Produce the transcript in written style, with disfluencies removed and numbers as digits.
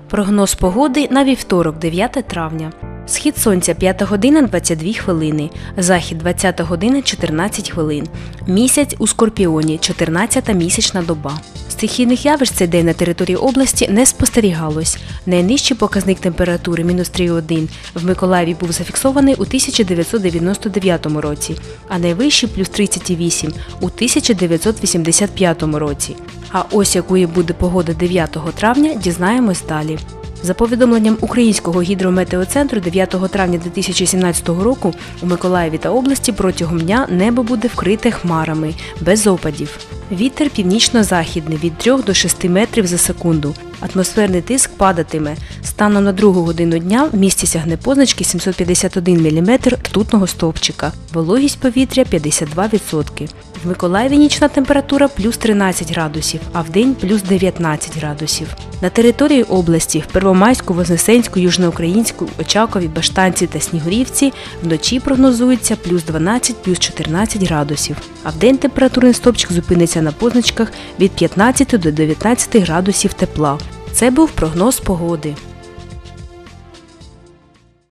Прогноз погоди на вівторок, 9 травня. Схід сонця 5 година 22 хвилини, захід 20 година 14 хвилин. Місяць у Скорпіоні, 14-та місячна доба. Стихійних явищ цей день на території області не спостерігалось. Найнижчий показник температури – мінус 3,1 в Миколаєві був зафіксований у 1999 році, а найвищий – плюс 30,8 у 1985 році. А ось якою буде погода 9 травня, дізнаємось далі. За повідомленням Українського гідрометеоцентру, 9 травня 2017 року у Миколаєві та області протягом дня небо буде вкрите хмарами, без опадів. Вітер північно-західний від 3 до 6 метрів за секунду. Атмосферний тиск падатиме. Станом на 2 годину дня в місті сягне позначки 751 мм ртутного стовпчика. Вологість повітря 52%. В Миколаєві нічна температура плюс 13 градусів, а вдень плюс 19 градусів. На території області в Первомайську, Вознесенську, Южноукраїнську, Очакові, Баштанці та Снігурівці вночі прогнозується плюс 12, плюс 14 градусів, а вдень температурний стовпчик зупиниться на позначках від 15 до 19 градусів тепла. Це був прогноз погоди.